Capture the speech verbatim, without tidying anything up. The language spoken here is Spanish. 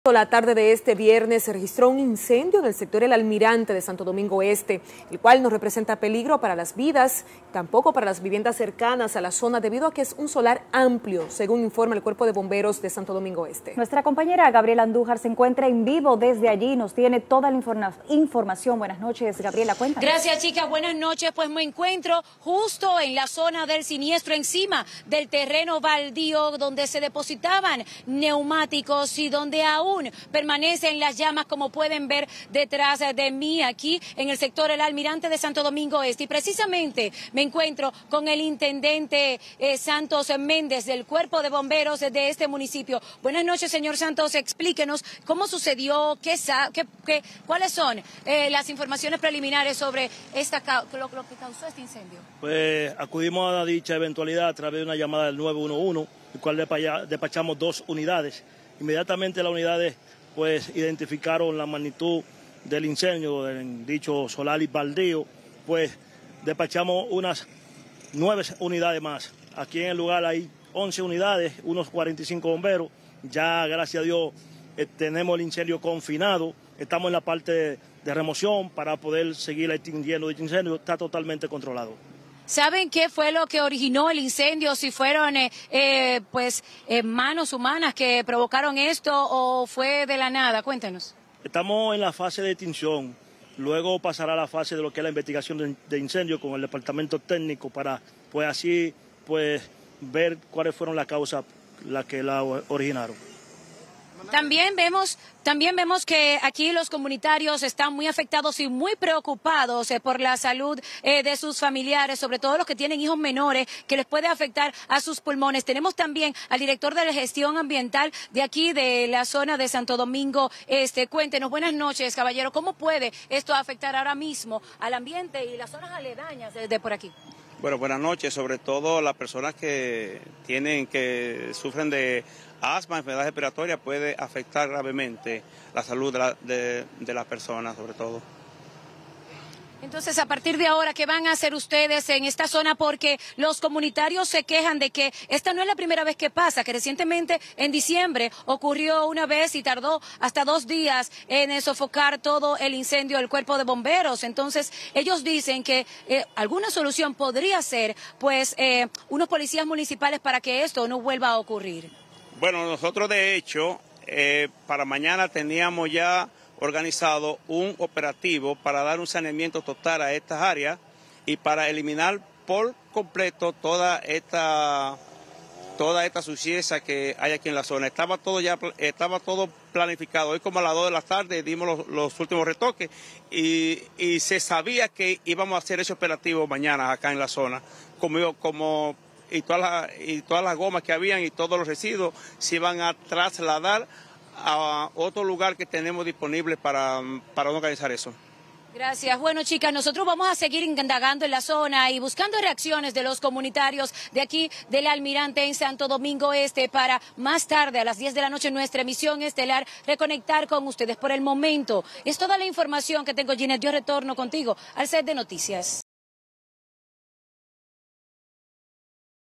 La tarde de este viernes se registró un incendio en el sector El Almirante de Santo Domingo Este, el cual no representa peligro para las vidas, tampoco para las viviendas cercanas a la zona, debido a que es un solar amplio, según informa el Cuerpo de Bomberos de Santo Domingo Este. Nuestra compañera Gabriela Andújar se encuentra en vivo desde allí, nos tiene toda la informa información. Buenas noches, Gabriela, cuéntanos. Gracias, chicas, buenas noches. Pues me encuentro justo en la zona del siniestro, encima del terreno baldío donde se depositaban neumáticos y donde aún permanecen las llamas, como pueden ver detrás de mí, aquí en el sector El Almirante de Santo Domingo Este. Y precisamente me encuentro con el intendente eh, Santos Méndez del Cuerpo de Bomberos de este municipio. Buenas noches, señor Santos. Explíquenos cómo sucedió, qué, qué, qué, cuáles son eh, las informaciones preliminares sobre esta, lo, lo que causó este incendio. Pues acudimos a dicha eventualidad a través de una llamada del nueve uno uno, el cual despachamos dos unidades. Inmediatamente las unidades pues identificaron la magnitud del incendio en dicho solar y baldío, pues despachamos unas nueve unidades más. Aquí en el lugar hay once unidades, unos cuarenta y cinco bomberos. Ya, gracias a Dios, eh, tenemos el incendio confinado. Estamos en la parte de, de remoción para poder seguir extinguiendo dicho incendio. Está totalmente controlado. ¿Saben qué fue lo que originó el incendio? Si fueron eh, eh, pues eh, manos humanas que provocaron esto o fue de la nada. Cuéntanos. Estamos en la fase de extinción. Luego pasará a la fase de lo que es la investigación de, de incendio con el departamento técnico para pues así pues ver cuáles fueron las causas las que la originaron. También vemos, también vemos que aquí los comunitarios están muy afectados y muy preocupados eh, por la salud eh, de sus familiares, sobre todo los que tienen hijos menores, que les puede afectar a sus pulmones. Tenemos también al director de la gestión ambiental de aquí, de la zona de Santo Domingo Este. Cuéntenos, buenas noches, caballero, ¿cómo puede esto afectar ahora mismo al ambiente y las zonas aledañas de, de por aquí? Bueno, buenas noches, sobre todo las personas que tienen, que sufren de asma, enfermedad respiratoria, puede afectar gravemente la salud de, la, de, de las personas, sobre todo. Entonces, a partir de ahora, ¿qué van a hacer ustedes en esta zona? Porque los comunitarios se quejan de que esta no es la primera vez que pasa, que recientemente en diciembre ocurrió una vez y tardó hasta dos días en sofocar todo el incendio del Cuerpo de Bomberos. Entonces, ellos dicen que eh, alguna solución podría ser, pues, eh, unos policías municipales para que esto no vuelva a ocurrir. Bueno, nosotros de hecho, eh, para mañana teníamos ya organizado un operativo para dar un saneamiento total a estas áreas y para eliminar por completo toda esta toda esta suciedad que hay aquí en la zona. Estaba todo ya estaba todo planificado. Hoy como a las dos de la tarde dimos los, los últimos retoques y, y se sabía que íbamos a hacer ese operativo mañana acá en la zona. Como, como y todas las y todas las gomas que habían y todos los residuos se iban a trasladar a otro lugar que tenemos disponible para, para organizar eso. Gracias. Bueno, chicas, nosotros vamos a seguir indagando en la zona y buscando reacciones de los comunitarios de aquí del Almirante en Santo Domingo Este para más tarde, a las diez de la noche, nuestra emisión estelar, reconectar con ustedes. Por el momento, es toda la información que tengo, Ginette. Yo retorno contigo al set de noticias.